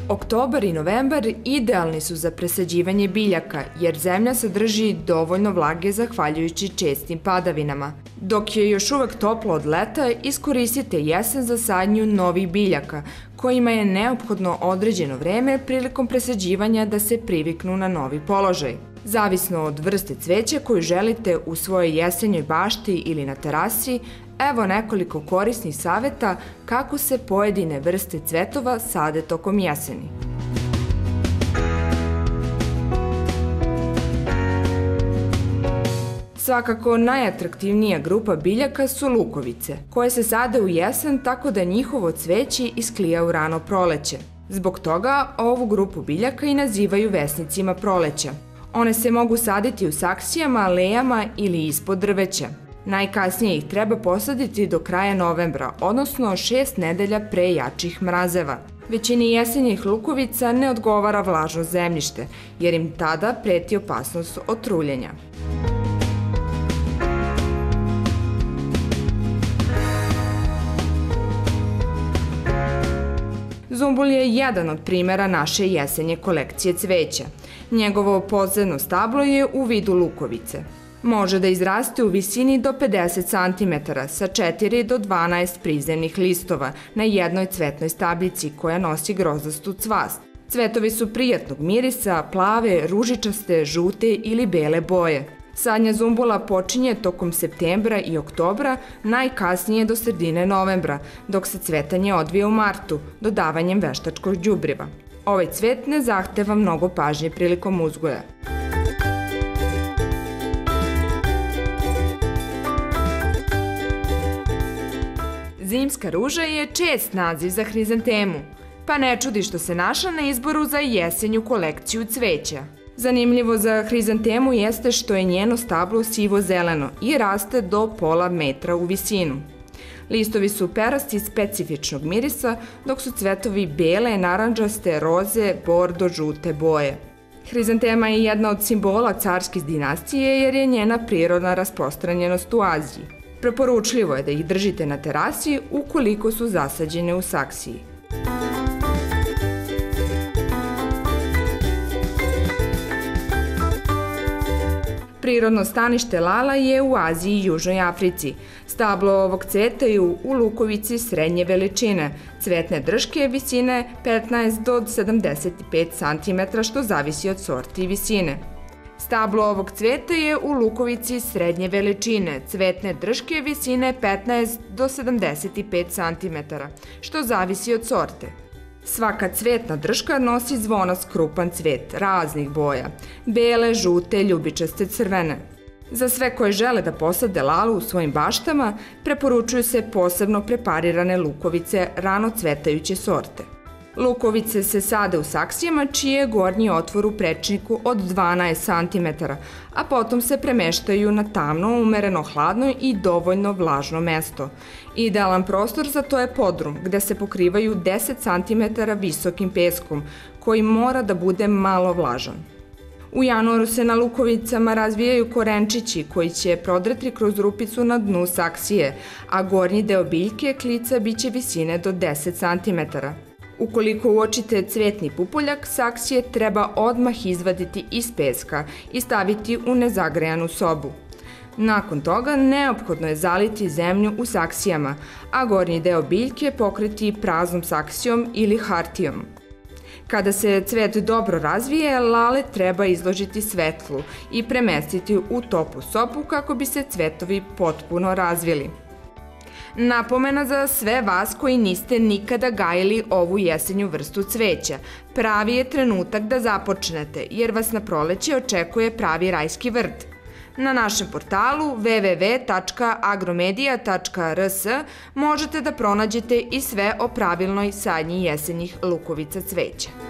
Oktobar i novembar idealni su za presađivanje biljaka jer zemlja sadrži dovoljno vlage zahvaljujući čestim padavinama. Dok je još uvek toplo od leta, iskoristite jesen za sadnju novih biljaka, kojima je neophodno određeno vreme prilikom presađivanja da se priviknu na novi položaj. Zavisno od vrste cveća koju želite u svojoj jesenjoj bašti ili na terasi, evo nekoliko korisnih saveta kako se pojedine vrste cvetova sade tokom jeseni. Svakako najatraktivnija grupa biljaka su lukovice, koje se sade u jesen tako da njihovo cveće isklija u rano proleće. Zbog toga ovu grupu biljaka i nazivaju vesnicima proleća. One se mogu saditi u saksijama, alejama ili ispod drveća. Najkasnije ih treba posaditi do kraja novembra, odnosno 6 nedelja pre jačih mrazeva. Većini jesenjih lukovica ne odgovara vlažno zemljište, jer im tada preti opasnost od truljenja. Zumbul je jedan od primera naše jesenje kolekcije cveća. Njegovo podzemno stablo je u vidu lukovice. Može da izraste u visini do 50 cm sa 4 do 12 prizemnih listova na jednoj cvetnoj stabljici koja nosi grozastu cvast. Cvetovi su prijatnog mirisa, plave, ružičaste, žute ili bele boje. Sadnja zumbula počinje tokom septembra i oktobra, najkasnije do sredine novembra, dok se cvetanje odvija u martu, dodavanjem veštačkog đubriva. Ovaj cvet ne zahteva mnogo pažnje prilikom uzgoja. Zimska ruža je čest naziv za hrizantemu, pa ne čudi što se našla na izboru za jesenju kolekciju cveća. Zanimljivo za hrizantemu jeste što je njeno stablo sivo-zeleno i raste do pola metra u visinu. Listovi su perasti specifičnog mirisa, dok su cvetovi bele, narandžaste, roze, bordo, žute boje. Hrizantema je jedna od simbola carske dinastije jer je njena prirodna rasprostranjenost u Aziji. Preporučljivo je da ih držite na terasi ukoliko su zasađene u saksiji. Prirodno stanište lala je u Aziji i Južnoj Africi. Stablo ovog cveta je u lukovici srednje veličine, cvetne drške visine 15 do 75 cm, što zavisi od sorti i visine. Stablo ovog cveta je u lukovici srednje veličine, cvetne drške visine 15 do 75 cm, što zavisi od sorte. Svaka cvetna drška nosi zvonast krupan cvet, raznih boja, bele, žute, ljubičaste, crvene. Za sve koje žele da posade lalu u svojim baštama, preporučuju se posebno preparirane lukovice rano cvetajuće sorte. Lukovice se sade u saksijama čiji je gornji otvor u prečniku od 12 cm, a potom se premeštaju na tamno, umereno hladno i dovoljno vlažno mesto. Idealan prostor za to je podrum, gde se pokrivaju 10 cm visokim peskom, koji mora da bude malo vlažan. U januaru se na lukovicama razvijaju korenčići koji će prodreti kroz rupicu na dnu saksije, a gornji deo biljke klica biće visine do 10 cm. Ukoliko uočite cvetni pupoljak, saksije treba odmah izvaditi iz peska i staviti u nezagrejanu sobu. Nakon toga neophodno je zaliti zemlju u saksijama, a gornji deo biljke pokriti praznom saksijom ili hartijom. Kada se cvet dobro razvije, lale treba izložiti svetlu i premestiti u toplu sobu kako bi se cvetovi potpuno razvili. Napomena za sve vas koji niste nikada gajili ovu jesenju vrstu cveća. Pravi je trenutak da započnete, jer vas na proleće očekuje pravi rajski vrt. Na našem portalu www.agromedia.rs možete da pronađete i sve o pravilnoj sadnji jesenjih lukovica cveća.